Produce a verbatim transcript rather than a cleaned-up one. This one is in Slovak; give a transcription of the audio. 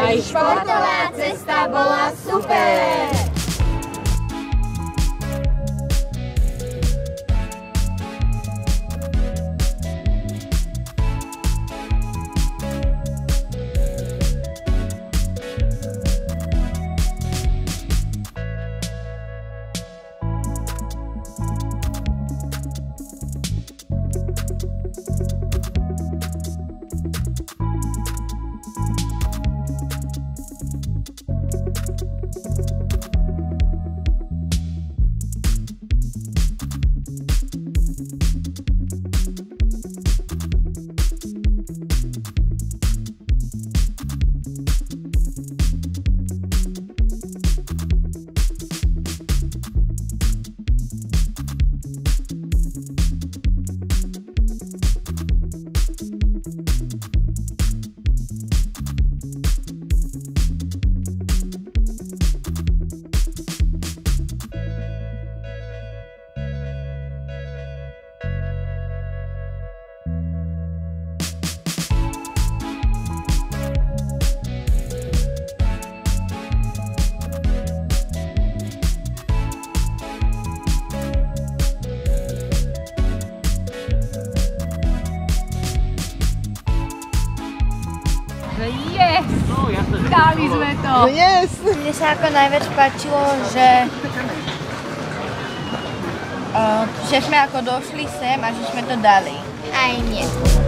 Aj športová cesta bola super! Yes! Dali sme to! Yes! Mne sa ako najviac páčilo, že, uh, že sme ako došli sem a že sme to dali. Aj mne.